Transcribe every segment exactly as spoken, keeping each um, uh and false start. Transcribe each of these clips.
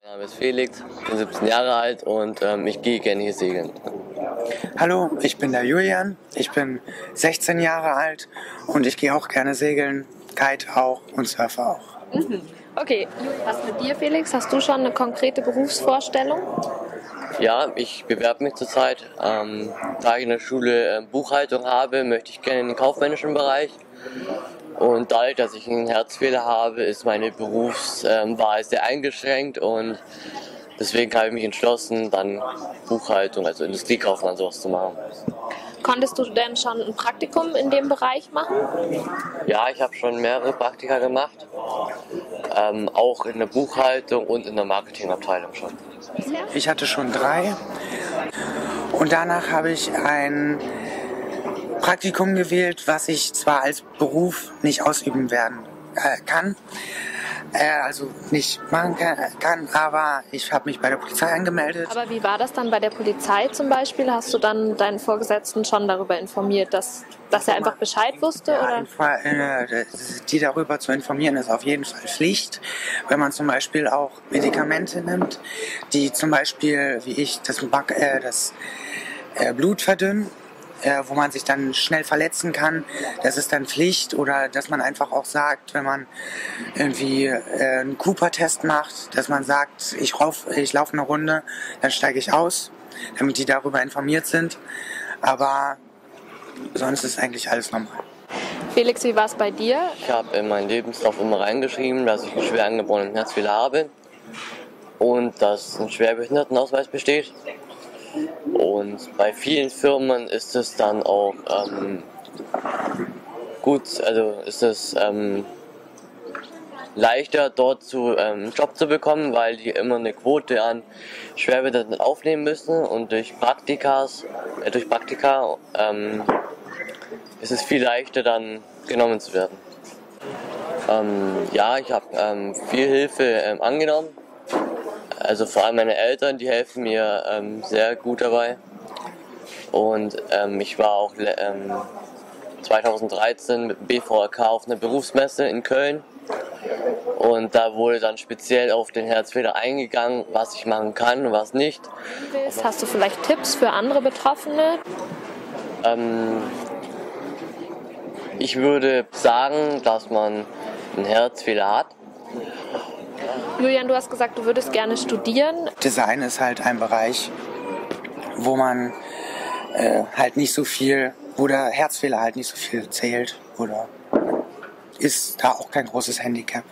Mein Name ist Felix, bin siebzehn Jahre alt und ähm, ich gehe gerne hier segeln. Hallo, ich bin der Julian, ich bin sechzehn Jahre alt und ich gehe auch gerne segeln, kite auch und surfe auch. Mhm. Okay, was mit dir, Felix? Hast du schon eine konkrete Berufsvorstellung? Ja, ich bewerbe mich zurzeit. Ähm, da ich in der Schule äh, Buchhaltung habe, möchte ich gerne in den kaufmännischen Bereich. Und dadurch, dass ich einen Herzfehler habe, ist meine Berufswahl sehr eingeschränkt und deswegen habe ich mich entschlossen, dann Buchhaltung, also Industriekaufmann, sowas zu machen. Konntest du denn schon ein Praktikum in dem Bereich machen? Ja, ich habe schon mehrere Praktika gemacht, ähm, auch in der Buchhaltung und in der Marketingabteilung schon. Ich hatte schon drei und danach habe ich ein Praktikum gewählt, was ich zwar als Beruf nicht ausüben werden äh, kann, äh, also nicht machen kann, kann aber ich habe mich bei der Polizei angemeldet. Aber wie war das dann bei der Polizei zum Beispiel? Hast du dann deinen Vorgesetzten schon darüber informiert, dass, dass er einfach Bescheid wusste? Ja, oder? Info- äh, die darüber zu informieren ist auf jeden Fall Pflicht, wenn man zum Beispiel auch Medikamente nimmt, die zum Beispiel, wie ich, das, Back, äh, das äh, Blut verdünnen, äh, wo man sich dann schnell verletzen kann. Das ist dann Pflicht, oder dass man einfach auch sagt, wenn man irgendwie äh, einen Cooper-Test macht, dass man sagt, ich, rauf, ich laufe eine Runde, dann steige ich aus, damit die darüber informiert sind. Aber sonst ist eigentlich alles normal. Felix, wie war es bei dir? Ich habe in meinen Lebenslauf immer reingeschrieben, dass ich einen schwer angeborenen Herzfehler habe und dass ein Schwerbehindertenausweis besteht. Und bei vielen Firmen ist es dann auch ähm, gut, also ist es ähm, leichter dort zu ähm, einen Job zu bekommen, weil die immer eine Quote an Schwerbehinderten aufnehmen müssen und durch Praktikas, äh, durch Praktika ähm, ist es viel leichter dann genommen zu werden. Ähm, ja, ich habe ähm, viel Hilfe ähm, angenommen. Also vor allem meine Eltern, die helfen mir ähm, sehr gut dabei. Und ähm, ich war auch ähm, zweitausenddreizehn mit dem B V R K auf einer Berufsmesse in Köln. Und da wurde dann speziell auf den Herzfehler eingegangen, was ich machen kann und was nicht. Hast du vielleicht Tipps für andere Betroffene? Ähm, ich würde sagen, dass man einen Herzfehler hat. Julian, du hast gesagt, du würdest gerne studieren. Design ist halt ein Bereich, wo man äh, halt nicht so viel, wo der Herzfehler halt nicht so viel zählt, oder ist da auch kein großes Handicap.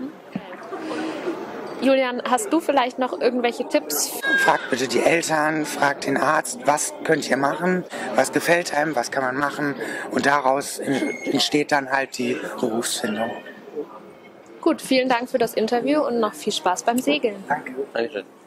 Julian, hast du vielleicht noch irgendwelche Tipps? Fragt bitte die Eltern, fragt den Arzt, was könnt ihr machen, was gefällt einem, was kann man machen, und daraus entsteht dann halt die Berufsfindung. Gut, vielen Dank für das Interview und noch viel Spaß beim Segeln. Danke. Dankeschön.